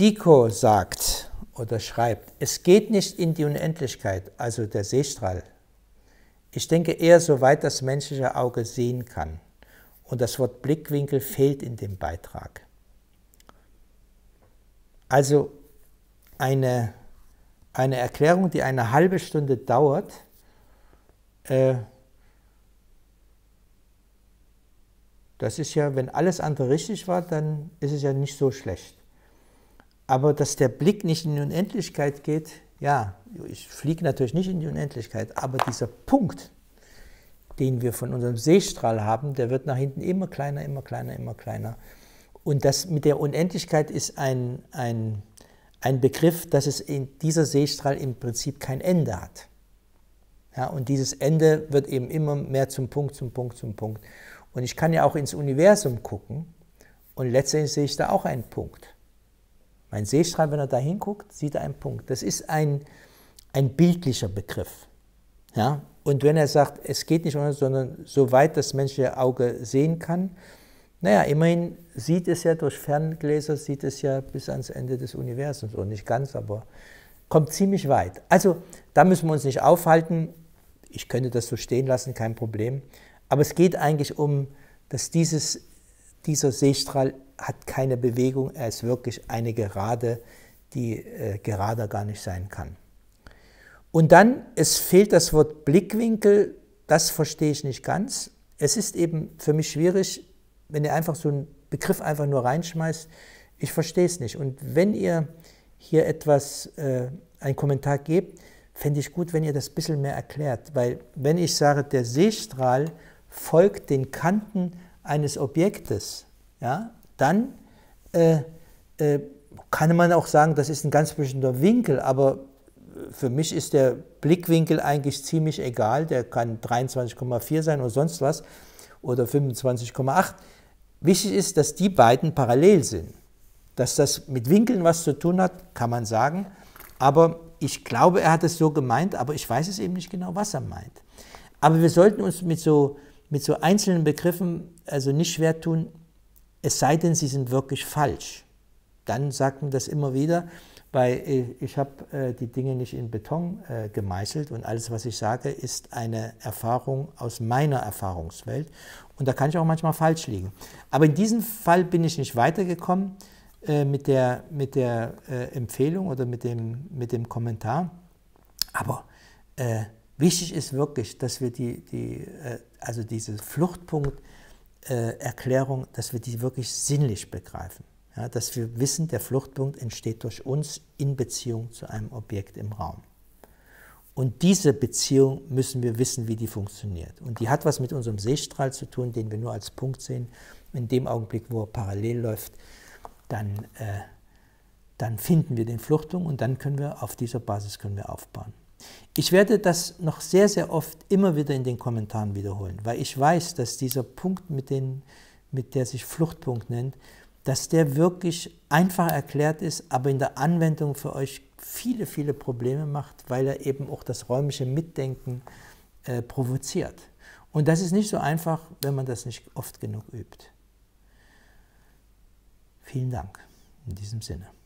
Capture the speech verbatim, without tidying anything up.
Diko sagt oder schreibt, es geht nicht in die Unendlichkeit, also der Sehstrahl. Ich denke eher so weit das menschliche Auge sehen kann. Und das Wort Blickwinkel fehlt in dem Beitrag. Also eine, eine Erklärung, die eine halbe Stunde dauert, äh, das ist ja, wenn alles andere richtig war, dann ist es ja nicht so schlecht. Aber dass der Blick nicht in die Unendlichkeit geht, ja, ich fliege natürlich nicht in die Unendlichkeit, aber dieser Punkt, den wir von unserem Sehstrahl haben, der wird nach hinten immer kleiner, immer kleiner, immer kleiner. Und das mit der Unendlichkeit ist ein, ein, ein Begriff, dass es in dieser Sehstrahl im Prinzip kein Ende hat. Ja, und dieses Ende wird eben immer mehr zum Punkt, zum Punkt, zum Punkt. Und ich kann ja auch ins Universum gucken und letztendlich sehe ich da auch einen Punkt. Mein Sehstrahl, wenn er da hinguckt, sieht er einen Punkt. Das ist ein, ein bildlicher Begriff. Ja? Und wenn er sagt, es geht nicht ohne, sondern so weit das menschliche Auge sehen kann, naja, immerhin sieht es ja durch Ferngläser, sieht es ja bis ans Ende des Universums. Und nicht ganz, aber kommt ziemlich weit. Also da müssen wir uns nicht aufhalten. Ich könnte das so stehen lassen, kein Problem. Aber es geht eigentlich um, dass dieses, dieser Sehstrahl hat keine Bewegung, er ist wirklich eine Gerade, die äh, gerader gar nicht sein kann. Und dann, es fehlt das Wort Blickwinkel, das verstehe ich nicht ganz. Es ist eben für mich schwierig, wenn ihr einfach so einen Begriff einfach nur reinschmeißt, ich verstehe es nicht. Und wenn ihr hier etwas, äh, einen Kommentar gebt, fände ich gut, wenn ihr das ein bisschen mehr erklärt. Weil wenn ich sage, der Sehstrahl folgt den Kanten eines Objektes, ja, dann äh, äh, kann man auch sagen, das ist ein ganz bestimmter Winkel, aber für mich ist der Blickwinkel eigentlich ziemlich egal, der kann dreiundzwanzig Komma vier sein oder sonst was oder fünfundzwanzig Komma acht. Wichtig ist, dass die beiden parallel sind. Dass das mit Winkeln was zu tun hat, kann man sagen, aber ich glaube, er hat es so gemeint, aber ich weiß es eben nicht genau, was er meint. Aber wir sollten uns mit so, mit so einzelnen Begriffen also nicht schwer tun, es sei denn, sie sind wirklich falsch. Dann sagt man das immer wieder, weil ich habe äh, die Dinge nicht in Beton äh, gemeißelt und alles, was ich sage, ist eine Erfahrung aus meiner Erfahrungswelt und da kann ich auch manchmal falsch liegen. Aber in diesem Fall bin ich nicht weitergekommen äh, mit der, mit der äh, Empfehlung oder mit dem, mit dem Kommentar, aber äh, wichtig ist wirklich, dass wir die, die, äh, also diese Fluchtpunkt Äh, Erklärung, dass wir die wirklich sinnlich begreifen. Ja, dass wir wissen, der Fluchtpunkt entsteht durch uns in Beziehung zu einem Objekt im Raum. Und diese Beziehung müssen wir wissen, wie die funktioniert. Und die hat was mit unserem Sehstrahl zu tun, den wir nur als Punkt sehen. In dem Augenblick, wo er parallel läuft, dann, äh, dann finden wir den Fluchtpunkt und dann können wir auf dieser Basis können wir aufbauen. Ich werde das noch sehr, sehr oft immer wieder in den Kommentaren wiederholen, weil ich weiß, dass dieser Punkt, mit, den, mit der sich Fluchtpunkt nennt, dass der wirklich einfach erklärt ist, aber in der Anwendung für euch viele, viele Probleme macht, weil er eben auch das räumliche Mitdenken äh, provoziert. Und das ist nicht so einfach, wenn man das nicht oft genug übt. Vielen Dank in diesem Sinne.